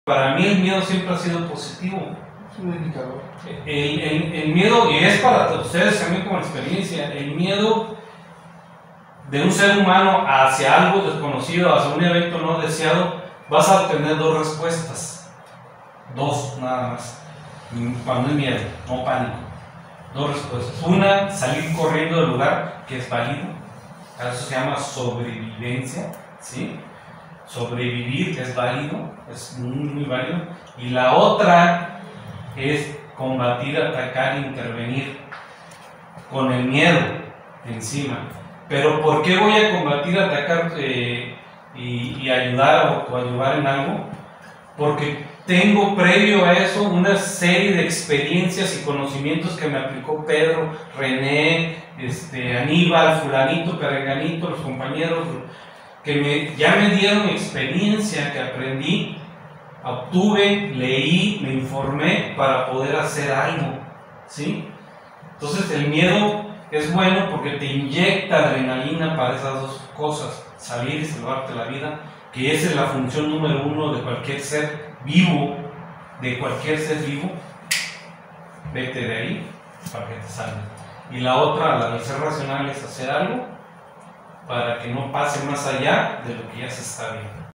Para mí el miedo siempre ha sido positivo. Es un indicador. El miedo, y es para ustedes también como experiencia, el miedo de un ser humano hacia algo desconocido, hacia un evento no deseado, vas a obtener dos respuestas. Dos nada más. Cuando es miedo, no pánico. Dos respuestas. Una, salir corriendo del lugar, que es válido. Eso se llama sobrevivencia, ¿sí? Sobrevivir es válido, es muy válido. Y la otra es combatir, atacar, intervenir con el miedo encima. Pero ¿por qué voy a combatir, atacar y ayudar o ayudar en algo? Porque tengo previo a eso una serie de experiencias y conocimientos que me aplicó Pedro, René, Aníbal, fulanito, perenganito, los compañeros, que ya me dieron experiencia, que aprendí, obtuve, leí, me informé para poder hacer algo, ¿sí? Entonces el miedo es bueno porque te inyecta adrenalina para esas dos cosas, salir y salvarte la vida, que esa es la función número uno de cualquier ser vivo, vete de ahí para que te salves. Y la otra, la del ser racional, es hacer algo para que no pase más allá de lo que ya se está viendo.